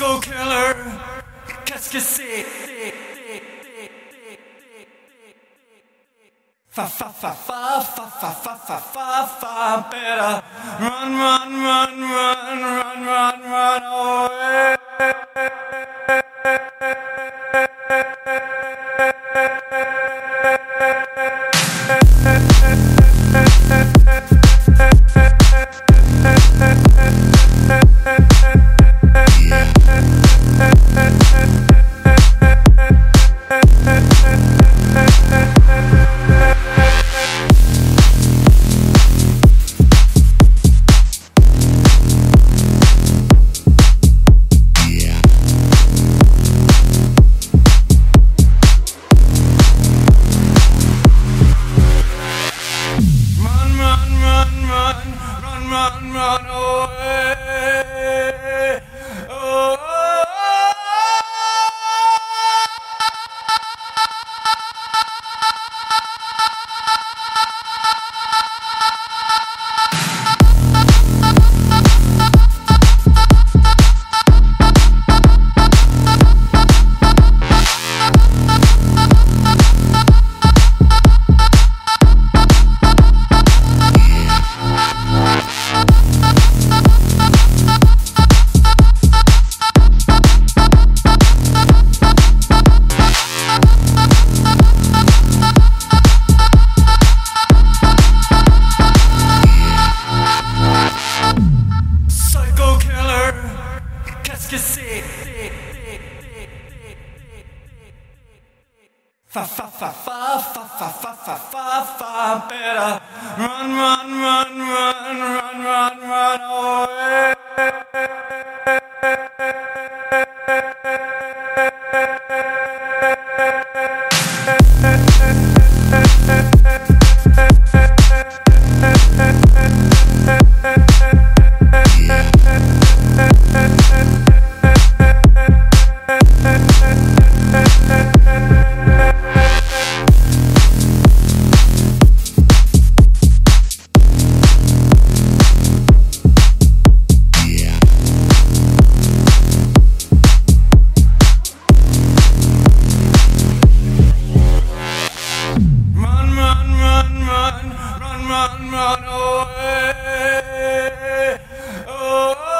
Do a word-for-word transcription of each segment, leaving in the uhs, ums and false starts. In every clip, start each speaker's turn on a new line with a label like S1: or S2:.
S1: Psycho killer, qu'est-ce que c'est? Fa fa fa fa fa fa fa fa fa fa better run run run run run run run away. Run, run away. Oh, oh, fa fa fa fa fa fa fa fa fa fa better run run run run run run run away. Run, run away. Oh, oh,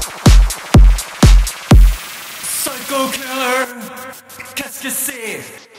S1: Psycho killer, qu'est-ce que c'est?